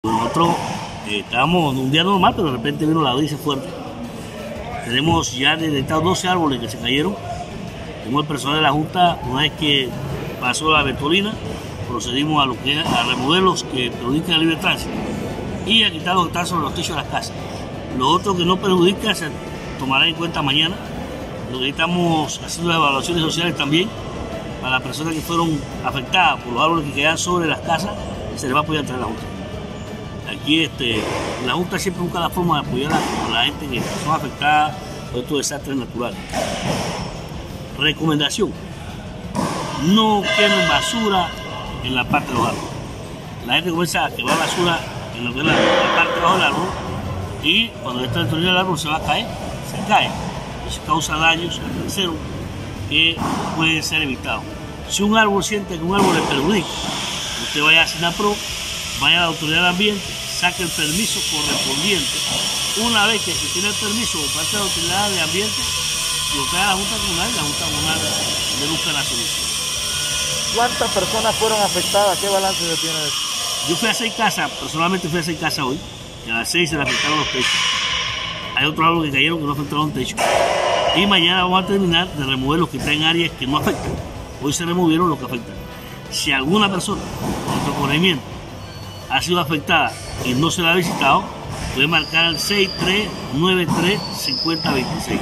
Nosotros estábamos en un día normal, pero de repente vino la brisa fuerte. Tenemos ya detectados 12 árboles que se cayeron. Tenemos el personal de la Junta, una vez que pasó la ventolina, procedimos a remover los que perjudican el libre tránsito y a quitar los que están sobre los techos de las casas. Lo otro que no perjudica se tomará en cuenta mañana. Lo que estamos haciendo las evaluaciones sociales también para las personas que fueron afectadas por los árboles que quedan sobre las casas, se les va a apoyar a través de la Junta. Aquí la Junta siempre busca la forma de apoyar a la gente que son afectadas por estos desastres naturales. Recomendación: no quemen basura en la parte de los árboles. La gente comienza a quemar basura en lo que es la parte de abajo del árbol y cuando está dentro del árbol se va a caer, se cae. Eso causa daños al tercero que pueden ser evitados. Si un árbol siente que un árbol le perjudica, usted vaya a SINAPRO, vaya a la autoridad del ambiente, saque el permiso correspondiente. Una vez que se tiene el permiso por parte de la autoridad del ambiente, lo trae a la Junta Comunal y la Junta Comunal le busca la solución. ¿Cuántas personas fueron afectadas? ¿Qué balance se tiene de eso? Yo fui a 6 casas, personalmente fui a 6 casas hoy, y a las 6 se le afectaron los techos. Hay otros árboles que cayeron que no afectaron el techo. Y mañana vamos a terminar de remover los que están en áreas que no afectan. Hoy se removieron los que afectan. Si alguna persona en nuestro corregimiento ha sido afectada y no se la ha visitado, puede marcar al 6393-5026.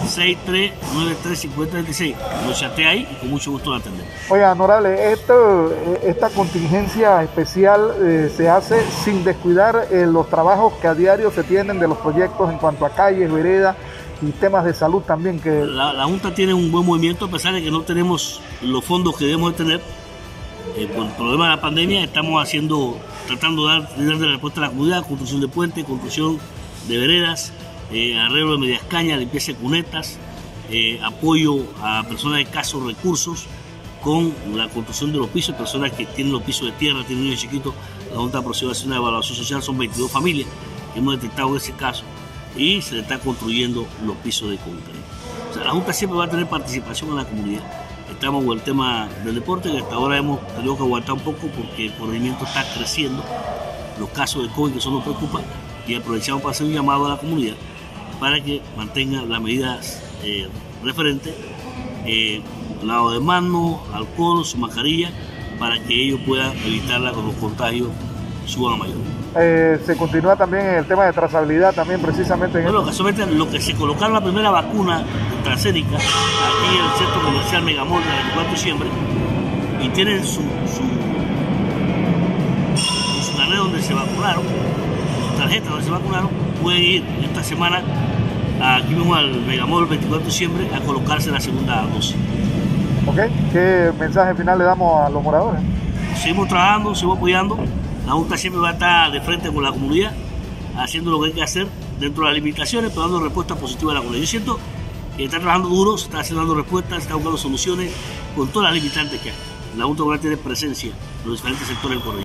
6393-5026. Lo chatea ahí y con mucho gusto lo atendemos. Oiga, honorable, esta contingencia especial se hace sin descuidar los trabajos que a diario se tienen de los proyectos en cuanto a calles, veredas y temas de salud también. Que la Junta tiene un buen movimiento a pesar de que no tenemos los fondos que debemos de tener. Por el problema de la pandemia estamos tratando de dar respuesta a la comunidad: construcción de puentes, construcción de veredas, arreglo de medias cañas, limpieza de cunetas, apoyo a personas de escasos recursos con la construcción de los pisos, personas que tienen los pisos de tierra, tienen niños chiquitos. La Junta procedió a hacer una evaluación social, son 22 familias que hemos detectado en ese caso y se le está construyendo los pisos de concreto. O sea, la Junta siempre va a tener participación en la comunidad. Estamos con el tema del deporte, que hasta ahora hemos tenido que aguantar un poco porque el corregimiento está creciendo, los casos de COVID que eso nos preocupa, y aprovechamos para hacer un llamado a la comunidad para que mantengan las medidas referentes, lavado de manos, alcohol, su mascarilla, para que ellos puedan evitarla con los contagios suban a mayor. Se continúa también en el tema de trazabilidad también precisamente. Bueno, casualmente lo que se colocaron la primera vacuna AstraZeneca aquí en el centro comercial Megamall de 24 de diciembre y tienen su carnet donde se vacunaron, su tarjeta donde se vacunaron, pueden ir esta semana aquí mismo al Megamall 24 de diciembre a colocarse la segunda dosis. Ok, ¿qué mensaje final le damos a los moradores? Seguimos trabajando, seguimos apoyando. La Junta siempre va a estar de frente con la comunidad, haciendo lo que hay que hacer dentro de las limitaciones, pero dando respuesta positiva a la comunidad. Yo siento que está trabajando duro, se está dando respuestas, se está buscando soluciones con todas las limitantes que hay. La Junta tiene presencia en los diferentes sectores del corredor.